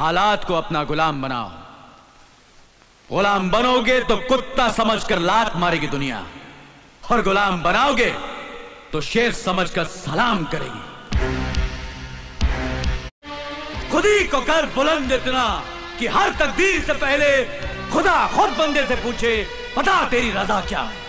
हालात को अपना गुलाम बनाओ। गुलाम बनोगे तो कुत्ता समझकर लात मारेगी दुनिया, और गुलाम बनाओगे तो शेर समझकर सलाम करेगी। खुद ही को कर बुलंद इतना कि हर तकदीर से पहले खुदा खुद बंदे से पूछे, बता तेरी रजा क्या है।